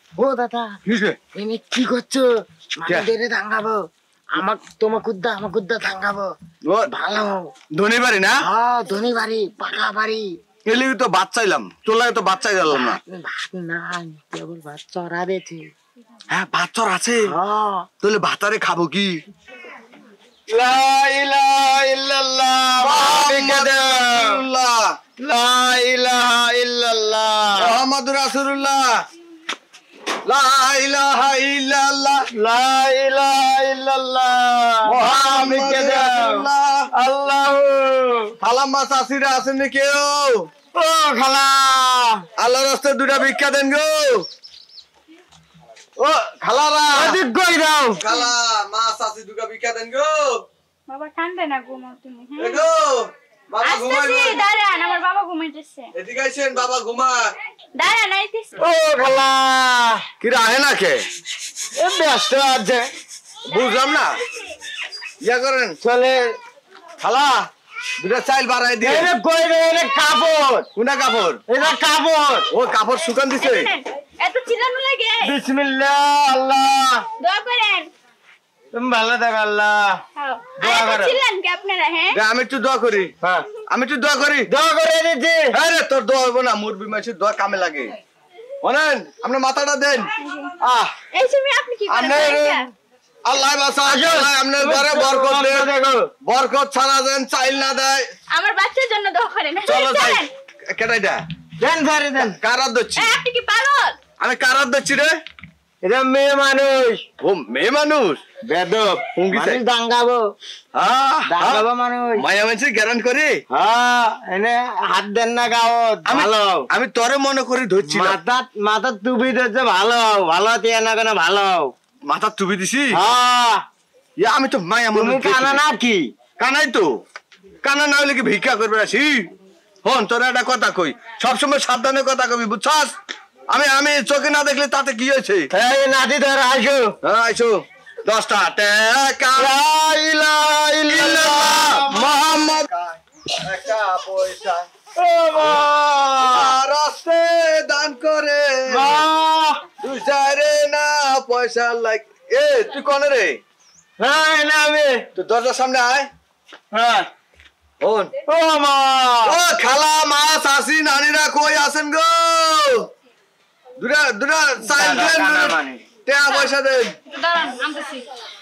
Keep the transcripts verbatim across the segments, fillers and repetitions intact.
ও দাদা এনে কি করছো? মাটিদের দাঙ্গাবো, আমার তোমার কুদ্দা আমার কুদ্দা দাঙ্গাবো। ভালো ধনী বাড়ি না? হ্যাঁ ধনী বাড়ি, পাকা বাড়ি। এলি তো ভাত চাইলাম, তোর লাগে তো ভাত চাই গেলাম না। ভাত নাই, কেবল ভাত চড়া দিয়েছে। হ্যাঁ ভাত চর আছে, হ্যাঁ তাহলে ভাতারে খাবো কি? লা ইলাহা ইল্লাল্লাহ মুহাম্মাদুর লা ইলাহা ইল্লাল্লাহ মুহাম্মাদুর রাসূলুল্লাহ লা ইলাহা ইল্লাল্লাহ লা ইলাহা ইল্লাল্লাহ মুহাম্মাদুর রাসূলুল্লাহ। আল্লাহু খালাম্মা চাচিরা আছেন নি কেউ? ও খালা, আল্লাহর রাস্তায় দুটা ভিক্ষা দেন গো। ও খালারা এদিক কই দাও। খালা মা চাচি দুটা ভিক্ষা দেন গো। বাবা কান্দে না ঘুমাও তুমি। এ গো বাবা ঘুমাইলো। আসতেছি, দাঁড়ান, আমার বাবা ঘুমাইতেছে। এদিকে আইছেন, বাবা ঘুমা। দাঁড়ান, আইতেছি। ও খালা, কি রে আহে না কে? এ ব্যস্ত আছে, বুঝলাম না। ইয়া করেন চলে খালা দুটা চাইল বাড়াই দিয়ে। এনে কই রে, এনে কাপড়, কোনটা কাপড়? এটা কাপড়। ও কাপড় শুকান দিছে। এত চিল্লানো লাগে? বিসমিল্লাহ, আল্লাহ দোয়া করেন। তুমি ভালো থাকো আল্লাহ। হ্যাঁ, দোয়া আর করেন। চিল্লান কি আপনারা? হ্যাঁ, দে, আমি একটু দোয়া করি। হ্যাঁ আমি একটু দোয়া করি। দোয়া করে দিচ্ছি। হ্যাঁ রে, তোর দোয়া হইব না, মুরবি মাসের দোয়া কামে লাগে। বলেন আপনার মাথাটা দেন। আহ এই সময় আপনি কি করেন? আপনার আল্লাহ বাসা আল্লাহ আপনার ঘরে বরকত দেন। বরকত ছাড়া দেন, চাইল না দেয়। আমার বাচ্চার জন্য দোয়া করেন। চলো যাই। চলেন। কেটাই দা দেন সারি দেন। কারাত দিচ্ছি এই, আপনি কি পাগল? আমি, কারাত দিচ্ছি রে। এটা মেয়ে মানুষ, ও মেয়ে মানুষ বেদব হুঙ্গিছে। মানুষ দাঙ্গাবো, হ্যাঁ দাঙ্গাবো মানুষ। মায়া মানুষ গ্যারান করি। হ্যাঁ এনে হাত দেন না গাও আমি ভালো। আমি তোরে মনে করি ধরছি না। মাথা মাথা টুপি ধরছে ভালো, ভালো দিয়ে না কেন ভালো। মাথা টুপি দিছি। হ্যাঁ ইয়া আমি তো মায়া তুমি মানুষ কানা না কি? কানাই তো, কানা না হলে কি ভিক্ষা করবে আসি? হন তোর একটা কথা কই, সবসময় সাবধানে কথা কবি, বুঝছস? আমি আমি চোখে না দেখলে তাতে কি হয়েছে? এই নাতি ধর আসো। হ্যাঁ আইসো। দশটা টাকা লা ইলাহা ইল্লাল্লাহ মোহাম্মদ টাকা পয়সা ও মা, রাস্তে দান করে মা তুই চাইরে না পয়সা লাগ। এ তুই কোন রে? হ্যাঁ না আমি। তুই দরজার সামনে আয়। হ্যাঁ হন ও মা, ও খালা মা চাচি নানিরা কই আছেন গো? দুটা দুটা চাইল দাদা, দেন, কানা দুটা মানে। টাকা পয়সা দেন। দাঁড়ান, আনতেছি।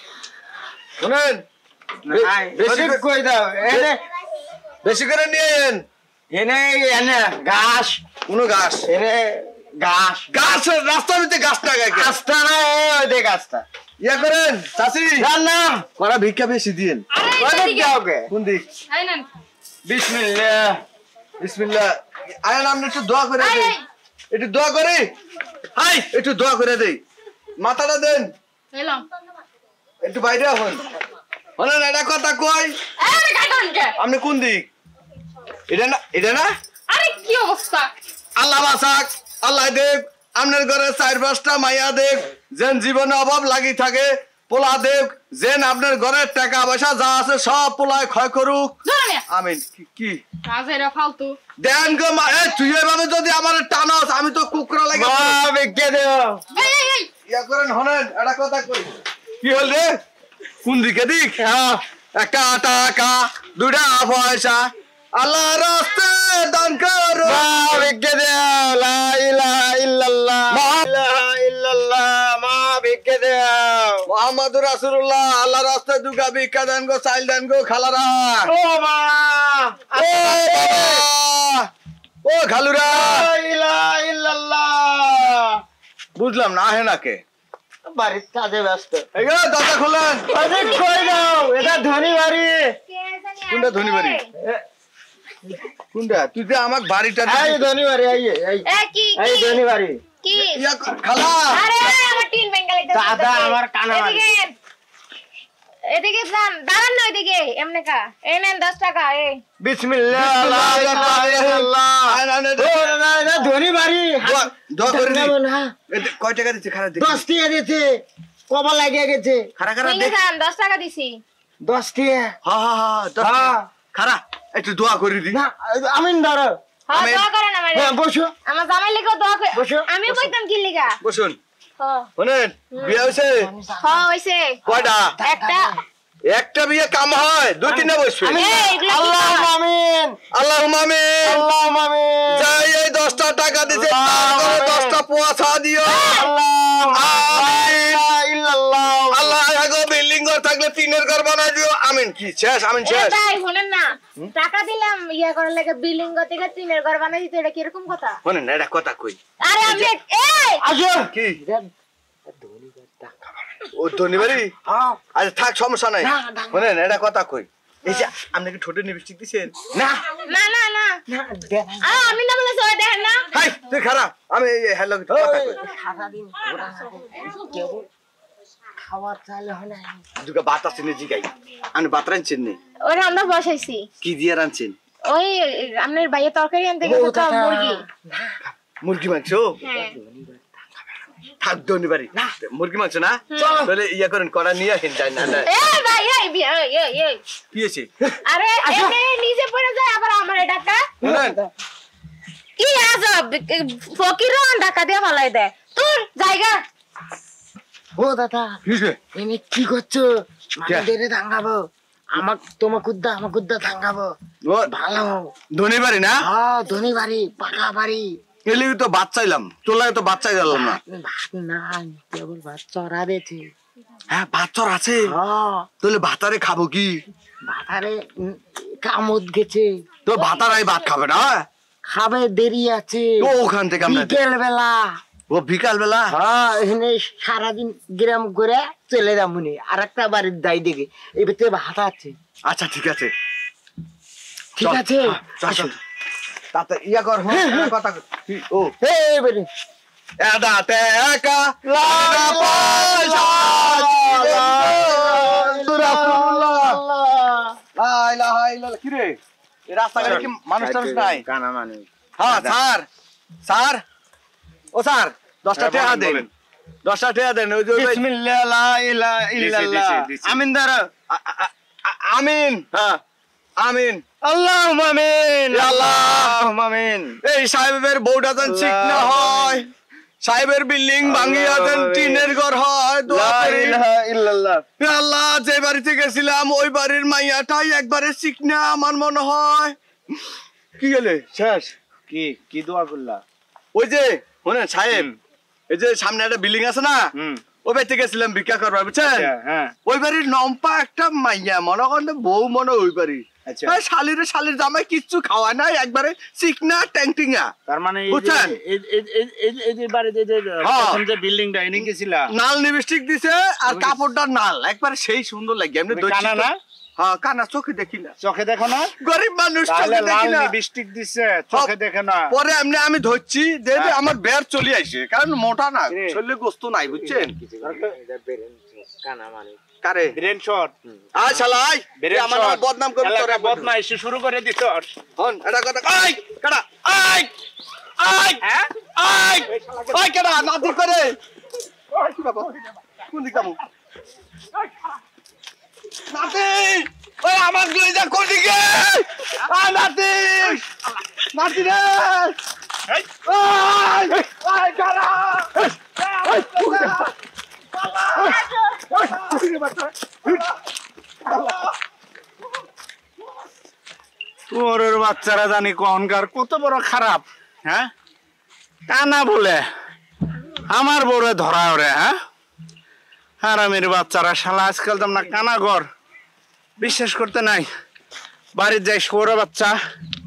শুনেন নাই, বেশি ওদিক কই দাও। এনে বেশি করে নিয়েন। এনে এনে ঘাস, কোন গাছ? এনে ঘাস। গাছ রাস্তার ভিতরে গাছ টাকায় কে? গাছটা না, ওই দেখ গাছটা। ইয়া করেন চাচি, জান না করা ভিক্ষা বেশি দিয়েন। ওদিক যাও কে? কোন দিক? এই নেন। বিসমিল্লাহ। বিসমিল্লাহ। আয় নাম একটু দোয়া করে এই, দেই। এই। একটু দোয়া করে। হাই একটু দোয়া করে দেই। মাথাটা দেন। এলাম। একটু বাইরে হন। হলেন একটা কথা কই। আরে কাটন কে? আপনি কোন দিক? এটা না, এটা না? আরে কি অবস্থা? আল্লাহ বাসাক, আল্লাহ দেখ আপনার ঘরে চার পাঁচটা মাইয়া দেখ, যেন জীবনে অভাব লাগি থাকে। পোলা দেখ যেন আপনার ঘরের টাকা পয়সা যা আছে সব পোলায় ক্ষয় করুক। ধরে আমিন। কি- কি কাজেরা ফালতু। দেন গো মা। এ তুই এভাবে যদি আমার টানস, আমি তো কুকুরা লাগে। মা বিকে দেও। এই এই এই, ইয়া করেন হনেন একটা কথা কই। কি হল রে? কোন দিকে দিক? হ্যাঁ একটা টাকা দুটা পয়সা আল্লাহর রাস্তায় দান করো। মা বিকে দেও। লা ইলাহা ইল্লাল্লাহ, লা ইলাহা ইল্লাল্লাহ। মা বিকে দেও। মুহাম্মাদুর রাসূলুল্লাহ আল্লাহর রাস্তায় দুটা ভিক্ষা দেন গো, চাইল দেন গো খালারা। ও মা, ও বাবা, ও খালুরা। লা ইলাহা ইল্লাল্লাহ। বুঝলাম না আহে না কে? বাড়ির কাজে ব্যস্ত। এই গো দরজা খোলেন। ওদিক কই দাও। এটা ধনী বাড়ি। কোনটা ধনী বাড়ি? কোনটা? তুই যে আমাক বাড়িটা এই ধনী বাড়ি, এই এই এ কি এই কি ধনী বাড়ি। কি? ইয়া ক- খালা আরে আমার টিন বেঙ্গালি তো। দাদা, আমার কানা বাড়ি। এদিকে এদিকে যান, দাঁড়ান না ওইদিকে। এমনে কা এই নেন দশ টাকা। এই বিসমিল্লাহ, লা ইলাহা ইল্লাল্লাহ। আয় না, না, ও না, এটা ধনী বাড়ি। দোয়া- দোয়া করে দি। দাঁড়াবো না। এতে কয় টাকা দিচ্ছে খারা দেখি? দশ টিয়া দিয়েছে, কবা লাগিয়ে গেছে। খারা খারা কইলে দেখ। যান, দশ টাকা দিছি। দশ টিয়া। হা হা হা দশ টাকা। হ্যাঁ। খারা একটু দোয়া করে দি। না আমিন ধরো। হ্যাঁ, আমি- দোয়া করেন আমারে। হ্যাঁ বসো আমার জামাই লিখো দোয়া করে। বসো, আমিও কইতাম কি লিখা। বসুন। হ্যাঁ শুনেন বিয়ে হয়েছে হ্যাঁ হইছে কয়টা একটা একটা বিয়ে কাম হয় দুই তিনটা বসবে এই এগুলো কি আল্লাহ কয়? আমিন আল্লাহ আমিন আল্লাহ আমিন যাই এই দশটা টাকা দিছে তারপরে দশটা পোয়া দিও আমিন ইল্লাল্লাহ আল্লাহ আগো বিল্ডিং ঘর থাকলে টিনের ঘর বানাই দিও আমিন কি শেষ আমিন এ শেষ ভাই শুনেন না টাকা দিলাম ইয়া করার লাগে বিল্ডিং গতে থেকে টিনের ঘর বানাই দিতে এটা কি এরকম কথা শুনেন এটা কথা কই আরে আমি এই আসুন কি ও ধনিবাড়ি আচ্ছা থাক সমস্যা নাই শুনেন এটা কথা কই এই যে আপনি কি ঠোঁটে লিপস্টিক দিছেন না না না না আ আমি না বলে সবাই দেখেন না হাই তুই খারাপ আমি হ্যালো কথা কই সারাদিন ঘোরা কেবল খাওয়া চাইলে হয় না দুটো ভাত আছে নি জিগাই আমি ভাত রাঁধছেন নি ওরে আমরা বসাইছি কি দিয়ে রাঁধছেন ওই আপনার ভাইয়ের তরকারি আনতে গেছে তো মুরগি মুরগি মাংস হ্যাঁ থাক ধনিবাড়ি মুরগি মাংস না তাহলে ইয়া করেন কড়া নিয়ে আসেন যাই না না এ ভাই এই বি- এই এই এই কি হয়েছে আরে এনে নিজে পড়ে যায় আবার আমার ডাকা শুনেন কি আজব ফকির ডাকা দিয়ে ফলাই দেয় তোর জায়গা ও দাদা কি হয়েছে এনে কি করছো মাদের দাঙ্গাবো আমাক তোমাক উদ্দা আমাক উদ্দা দাঙ্গাবো ও ভালো ধনিবাড়ি না হ্যাঁ ধনী বাড়ি পাকা বাড়ি এলে তো ভাত চাইলাম তোর লাগে তো ভাত চাই গেলাম না ভাত না কেবল ভাত চড়া দিয়েছে হ্যাঁ ভাত তোর আছে হ্যাঁ তাহলে ভাতারে খাবো কি ভাতারে উম, কামত গেছে তো ভাতারাই ভাত খাবে না খাবে দেরি আছে তো ওখান থেকে আমরা বিকেল বেলা ও বিকাল বেলা হ্যাঁ এখানে সারাদিন গ্রাম করে চলে যাবনি আর একটা বাড়ির দায় দেখে এই ভিতরে ভাত আছে আচ্ছা ঠিক আছে ঠিক চল, আছে হ্যাঁ, চল, চল। তাতে ইয়া কর হ্যাঁ, একটা কথা কর। কি- ও এই বেরে এদাতে একা লাগা পয়সা লা ইলাহা ইল্লাল্লাহ কি রে এই রাস্তাঘাটে কি মানুষ টানুষ নাই কানা মানুষ হ্যাঁ স্যার স্যার ও স্যার দশটা হ্যাঁ, টাকা বলেন, দেন বলেন। দশটা টাকা দেন ওই যে ওই- বিসমিল্লাহ লা ইলাহা ইল্লাল্লাহ দিছি, দিছি। আমিন দাঁড়া আ- আ- আ- আমিন হ্যাঁ আমিন আল্লাহুম্মা আমিন ইয়া আল্লাহ। আল্লাহুম্মা আমিন এই সাহেবের বউটা যেন ঠিক না হয় সাহেবের বিল্ডিং ভাঙিয়া যেন টিনের ঘর হয় দোয়া লা করি। ইলাহা ইল্লাল্লাহ হে আল্লাহ যে বাড়িতে গেছিলাম ওই বাড়ির মাইয়াটাই একবারে চিকনা আমার মনে হয় কি গেলে শেষ কি কি দোয়া করলা ওই যে শোনেন সাহেব এই যে সামনে একটা বিল্ডিং আছে না হুম ওই বাড়িতে গেছিলাম ভিক্ষা করবার বুঝছেন আচ্ছা হ্যাঁ ওই বাড়ির লম্পা একটা মাইয়া মনে করেন বউ মনে ওই বাড়ি আচ্ছা। শালিরে শালির জামাই কিচ্ছু খাওয়া নাই একবারে চিকনা ট্যাংটিঙা তার মানে এই যে বুঝছেন? এই- এই- এই- এই- এই যে বাড়িতে যে হ্যাঁ। প্রথম যে বিল্ডিংটা এনে গেছিলা নাল লিপস্টিক দিছে আর কাপড়টা নাল একবারে সেই সুন্দর লাগে এমনি তুমি দই কানা চিকন- না? হ্যাঁ কানা চোখে দেখি না চোখে দেখো না গরিব মানুষ তাহলে চোখে লাল দেখি না লিপস্টিক দিছে চোখে দেখে না পরে এমনি আমি ধরছি যে যে আমার বের চলে আসে কারণ মোটা না রে। শরীরে গোস্ত নাই বুঝছেন কানা মানে কারে ব্রেন শট আয় শালা আয় ব্রেন এ আমার শট বদনাম করে এলাকা তোরে বদমাইশি শুরু করে দিছ হন এটা কথা আয় কাটা আয় আয় হ্যাঁ আয় আয় কাটা নাতি করে আয় কি বাবা কোন দিকে যাবো নাতি ওই আমার লই যা কোন দিকে আয় নাতি নাতি রে আয় আয় কাটা আয় তোর বাচ্চারা জানি কনকার কত বড় খারাপ হ্যাঁ কানা বলে আমার বড় ধরা ওরে হ্যাঁ হারামির বাচ্চারা শালা আজকাল তো না কানা ঘর বিশ্বাস করতে নাই বাড়ির যাই সৌর বাচ্চা